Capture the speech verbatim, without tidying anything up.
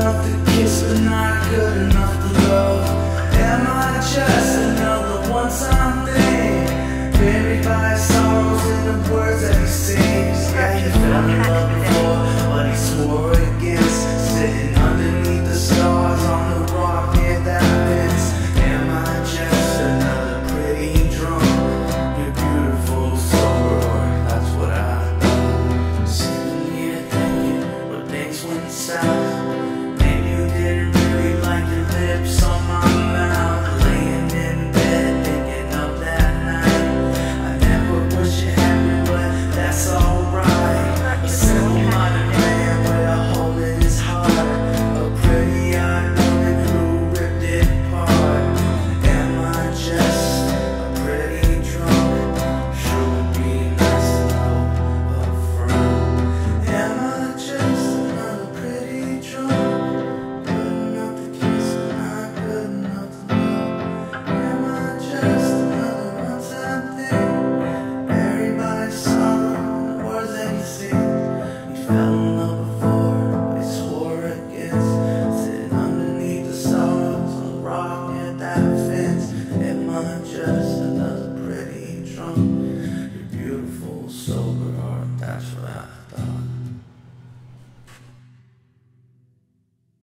enough to kiss but not good enough to love? Am I just another one-time thing, buried by sorrows in the words that he sings? Yeah, he fell in love before, but he swore against, sitting underneath the stars on the rock near that fence. Am I just another pretty drunk? You're beautiful, sober, or that's what I know. Sitting here thinking, but things went south. Maybe you didn't really like your lips on my mouth. Laying in bed thinking of that night. I never wish it happened, but that's alright. A simple-minded man with a hole in his heart, a pretty-eyed woman who ripped it apart. Am I just a pretty drunk? Sure would be nice to know up front. Am I just another pretty drunk, good enough to kiss but not good enough to love? Am I just another one-time thing, buried by sorrow in the words that he sings? He fell in love before, but he swore against, sitting underneath the stars on the rock near that fence. Am I just another pretty drunk? You're beautiful, sober, or that's what I